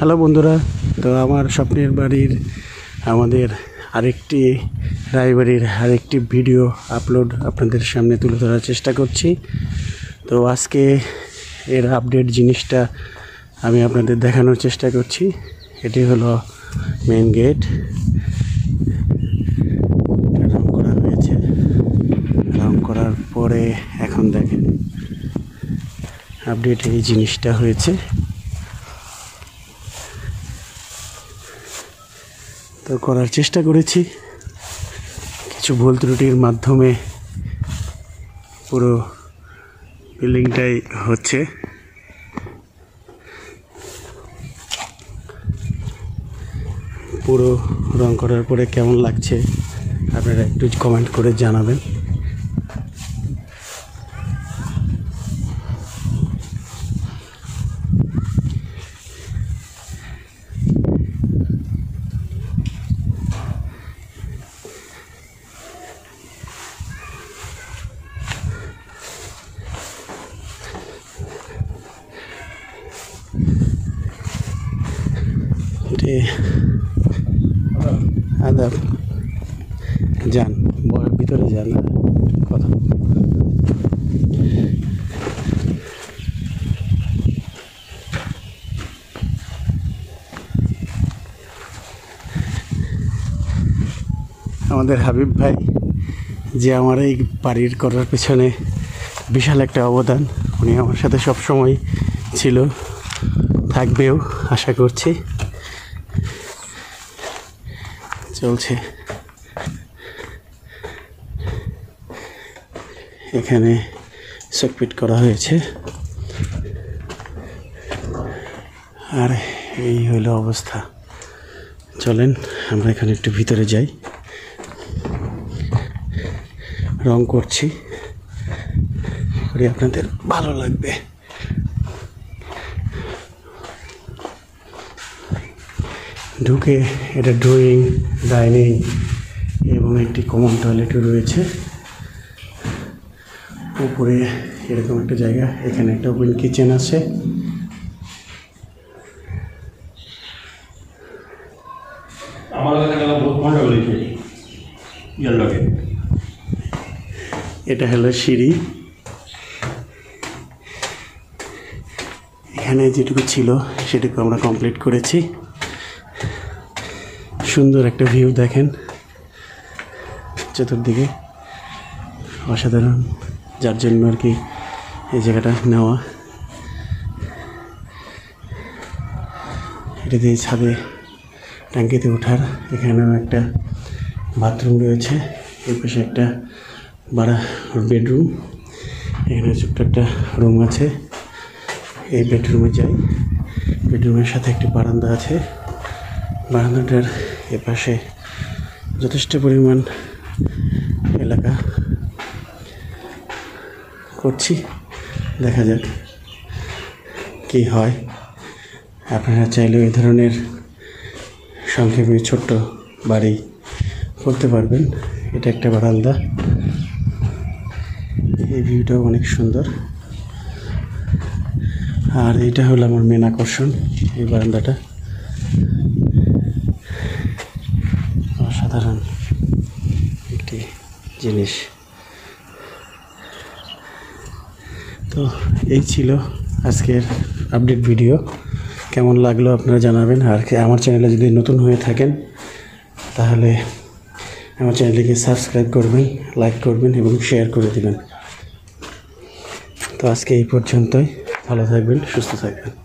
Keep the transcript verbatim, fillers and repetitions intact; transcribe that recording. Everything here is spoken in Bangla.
হ্যালো বন্ধুরা, তো আমার স্বপ্নের বাড়ির আমাদের আরেকটি রায়বাড়ির আরেকটি ভিডিও আপলোড আপনাদের সামনে তুলে ধরার চেষ্টা করছি। তো আজকে এর আপডেট জিনিসটা আমি আপনাদের দেখানোর চেষ্টা করছি। এটি হলো মেন গেট, রং করা হয়েছে। রং করার পরে এখন দেখেন আপডেট এই জিনিসটা হয়েছে। তো করার চেষ্টা করেছি, কিছু ভুল ত্রুটির মাধ্যমে পুরো বিল্ডিংটাই হচ্ছে। পুরো রং করার পরে কেমন লাগছে আপনারা একটু কমেন্ট করে জানাবেন। আদাব যান, ভিতরে যান, কথা আমাদের হাবিব ভাই যে আমার এই বাড়ির করার পেছনে বিশাল একটা অবদান, উনি আমার সাথে সব সময় ছিল, থাকবেও আশা করছি। চলছে এখানে সকপিট করা হয়েছে, আর এই হলো অবস্থা। চলেন আমরা এখানে একটু ভিতরে যাই। রং করছি, আপনাদের ভালো লাগবে। ঢুকে এটা ড্রয়িং, ডাইনিং এবং একটি কমন টয়লেটও রয়েছে। উপরে এরকম একটা জায়গা, এখানে একটা ওপেন কিচেন আছে। এটা হলো সিঁড়ি। এখানে যেটুকু ছিল সেটুকু আমরা কমপ্লিট করেছি। সুন্দর একটা ভিউ দেখেন চতুর্দিকে, অসাধারণ, যার জন্য আর কি এই জায়গাটা নেওয়া। এটা দিয়ে ছাদে ট্যাঙ্কিতে ওঠার, এখানেও একটা বাথরুম রয়েছে, এর পাশে একটা বড় বেডরুম, এখানে ছোট্ট একটা রুম আছে। এই বেডরুমে যাই, বেডরুমের সাথে একটি বারান্দা আছে। বারান্দাটার এপাশে যথেষ্ট পরিমাণ এলাকা করছি, দেখা যাক কি হয়। আপনারা চাইলে এই ধরনের সংক্ষেপে ছোট্ট বাড়ি করতে পারবেন। এটা একটা বারান্দা, এই ভিউটাও অনেক সুন্দর। আর এইটা হলো আমার মেন আকর্ষণ, এই বারান্দাটা অসাধারণ একটি জিনিস। তো এই ছিল আজকের আপডেট ভিডিও। কেমন লাগলো আপনারা জানাবেন। আর আমার চ্যানেলে যদি নতুন হয়ে থাকেন তাহলে আমার চ্যানেলটিকে সাবস্ক্রাইব করবেন, লাইক করবেন এবং শেয়ার করে দেবেন। তো আজকে এই পর্যন্তই, ভালো থাকবেন, সুস্থ থাকবেন।